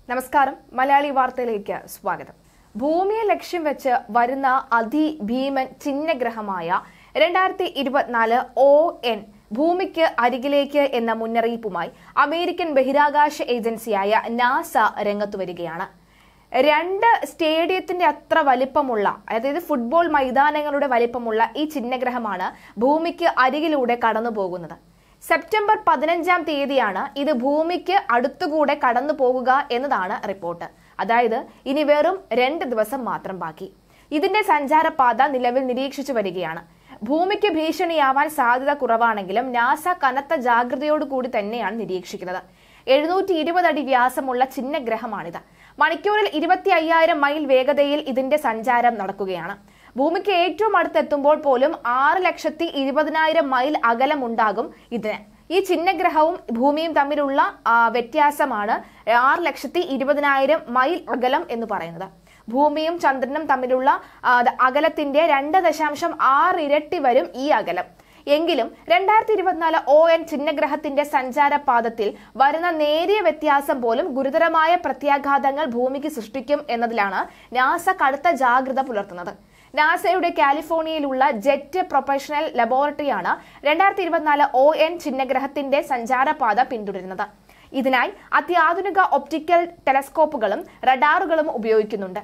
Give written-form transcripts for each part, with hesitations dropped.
നമസ്കാരം മലയാളി വാർത്തയിലേക്ക് സ്വാഗതം. ഭൂമിയെ ലക്ഷ്യം വെച്ച് വരുന്ന അതിഭീമൻ ചിഹ്നഗ്രഹമായ 2024 ON ഭൂമിക്ക് അരികിലേക്ക് എന്ന മുന്നറിയിപ്പുമായി അമേരിക്കൻ ബഹിരാകാശ ഏജൻസിയായ നാസ രംഗത്തു വരികയാണ്. 2 സ്റ്റേഡിയത്തിന്റെ അത്ര വലിപ്പമുള്ള, അതായത് ഫുട്ബോൾ മൈതാനങ്ങളുടെ വലിപ്പമുള്ള ഈ ചിഹ്നഗ്രഹമാണ് ഭൂമിക്ക് അരികിലൂടെ കടന്നു പോകുന്നത്. സെപ്റ്റംബർ 15-ാം തീയതിയാണ് ഇത് ഭൂമിക്ക് അടുത്തുകൂടെ കടന്നു പോകുക എന്നതാണ് റിപ്പോർട്ട്. അതായത് ഇനി വെറും 2 ദിവസം മാത്രം ബാക്കി. ഇതിന്റെ സഞ്ചാരപാത നിലവിൽ നിരീക്ഷിച്ചു വരികയാണ്. ഭൂമിക്ക് ഭീഷണിയാവാൻ സാധ്യത കുറവാണെങ്കിലും നാസ കനത്ത ജാഗ്രതയോടുകൂടി തന്നെയാണ് നിരീക്ഷിക്കുന്നത്. 720 അടി വ്യാസമുള്ള ചിഹ്നഗ്രഹമാണിത്. മണിക്കൂറിൽ 25,000 മൈൽ വേഗതയിൽ ഇതിന്റെ സഞ്ചാരം നടക്കുകയാണ്. ഭൂമിക്ക് ഏറ്റവും അടുത്തെത്തുമ്പോൾ പോലും 6,20,000 മൈൽ അകലമുണ്ടാകും ഇതിന്. ഈ ചിഹ്നഗ്രഹവും ഭൂമിയും തമ്മിലുള്ള വ്യത്യാസമാണ് 6,20,000 മൈൽ അകലം എന്ന് പറയുന്നത്. ഭൂമിയും ചന്ദ്രനും തമ്മിലുള്ള അകലത്തിന്റെ 2.6 ഇരട്ടി വരും ഈ അകലം. എങ്കിലും 2024 ON ചിഹ്നഗ്രഹത്തിന്റെ സഞ്ചാരപാതത്തിൽ വരുന്ന നേരിയ വ്യത്യാസം പോലും ഗുരുതരമായ പ്രത്യാഘാതങ്ങൾ ഭൂമിക്ക് സൃഷ്ടിക്കും എന്നതിലാണ് നാസ കടുത്ത ജാഗ്രത പുലർത്തുന്നത്. നാസയുടെ കാലിഫോർണിയയിലുള്ള ജെറ്റ് പ്രൊപ്പൽഷൻ ലബോറട്ടറിയാണ് 2024 ON ചിഹ്നഗ്രഹത്തിന്റെ സഞ്ചാരപാത പിന്തുടരുന്നത്. ഇതിനായി അത്യാധുനിക ഒപ്റ്റിക്കൽ ടെലസ്കോപ്പുകളും റഡാറുകളും ഉപയോഗിക്കുന്നുണ്ട്.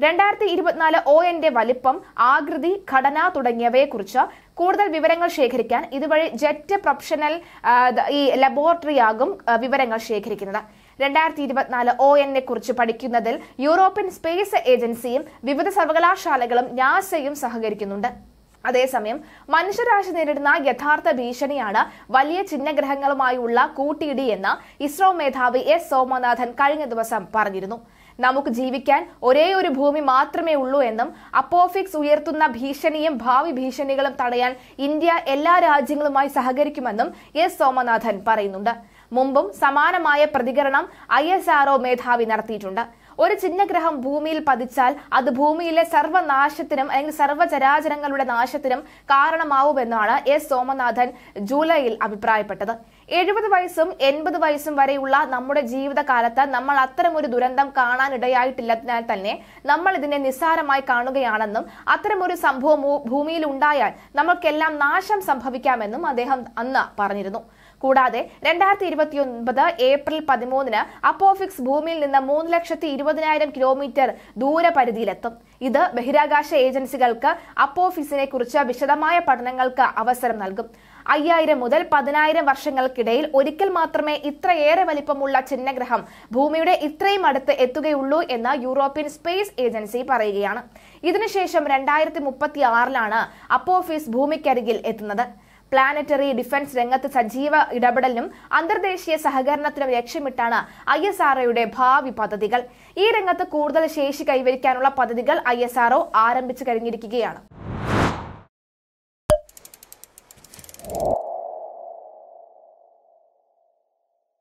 2024 ONന്റെ വലിപ്പം, ആകൃതി, ഘടന തുടങ്ങിയവയെക്കുറിച്ച് കൂടുതൽ വിവരങ്ങൾ ശേഖരിക്കാൻ ഇതുവഴി ജെറ്റ് പ്രൊപ്പൽഷൻ ഈ ലബോറട്ടറിയാകും വിവരങ്ങൾ ശേഖരിക്കുന്നത്. 2024 ONനെ കുറിച്ച് പഠിക്കുന്നതിൽ യൂറോപ്യൻ സ്പേസ് ഏജൻസിയും വിവിധ സർവകലാശാലകളും നാസയും സഹകരിക്കുന്നുണ്ട്. അതേസമയം മനുഷ്യരാശി നേരിടുന്ന യഥാർത്ഥ ഭീഷണിയാണ് വലിയ ചിഹ്നഗ്രഹങ്ങളുമായുള്ള കൂട്ടിയിടിയെന്ന് ഇസ്രോ മേധാവി എസ് സോമനാഥൻ കഴിഞ്ഞ ദിവസം പറഞ്ഞിരുന്നു. നമുക്ക് ജീവിക്കാൻ ഒരേ ഒരു ഭൂമി മാത്രമേ ഉള്ളൂ എന്നും അപ്പോഫിക്സ് ഉയർത്തുന്ന ഭീഷണിയും ഭാവി ഭീഷണികളും തടയാൻ ഇന്ത്യ എല്ലാ രാജ്യങ്ങളുമായി സഹകരിക്കുമെന്നും എസ് സോമനാഥൻ പറയുന്നുണ്ട്. മുമ്പും സമാനമായ പ്രതികരണം ISRO മേധാവി നടത്തിയിട്ടുണ്ട്. ഒരു ചിഹ്നഗ്രഹം ഭൂമിയിൽ പതിച്ചാൽ അത് ഭൂമിയിലെ സർവ്വനാശത്തിനും അല്ലെങ്കിൽ സർവ്വചരാചരങ്ങളുടെ നാശത്തിനും കാരണമാവുമെന്നാണ് എസ് സോമനാഥൻ ജൂലൈയിൽ അഭിപ്രായപ്പെട്ടത്. 70 വയസ്സും 80 വയസ്സും വരെയുള്ള നമ്മുടെ ജീവിതകാലത്ത് നമ്മൾ അത്തരമൊരു ദുരന്തം കാണാനിടയായിട്ടില്ലതിനാൽ തന്നെ നമ്മൾ ഇതിനെ നിസ്സാരമായി കാണുകയാണെന്നും അത്തരമൊരു സംഭവം ഭൂമിയിൽ ഉണ്ടായാൽ നമ്മൾക്കെല്ലാം നാശം സംഭവിക്കാമെന്നും അദ്ദേഹം അന്ന് പറഞ്ഞിരുന്നു. കൂടാതെ 2029 ഏപ്രിൽ 13-ന് അപ്പോഫിക്സ് ഭൂമിയിൽ നിന്ന് 3,20,000 കിലോമീറ്റർ ദൂരപരിധിയിലെത്തും. ഇത് ബഹിരാകാശ ഏജൻസികൾക്ക് അപ്പോഫിക്സിനെ കുറിച്ച് വിശദമായ പഠനങ്ങൾക്ക് അവസരം നൽകും. 5,000 മുതൽ 10,000 വർഷങ്ങൾക്കിടയിൽ ഒരിക്കൽ മാത്രമേ ഇത്രയേറെ വലിപ്പമുള്ള ചിഹ്നഗ്രഹം ഭൂമിയുടെ ഇത്രയും അടുത്ത് എത്തുകയുള്ളൂ എന്ന് യൂറോപ്യൻ സ്പേസ് ഏജൻസി പറയുകയാണ്. ഇതിനുശേഷം 2036-ലാണ് അപ്പോഫിക്സ് ഭൂമിക്കരികിൽ എത്തുന്നത്. പ്ലാനറ്ററി ഡിഫൻസ് രംഗത്ത് സജീവ ഇടപെടലിനും അന്തർദേശീയ സഹകരണത്തിനും ലക്ഷ്യമിട്ടാണ് ISROയുടെ ഭാവി പദ്ധതികൾ. ഈ രംഗത്ത് കൂടുതൽ ശേഷി കൈവരിക്കാനുള്ള പദ്ധതികൾ ISRO ആരംഭിച്ചു കഴിഞ്ഞിരിക്കുകയാണ്.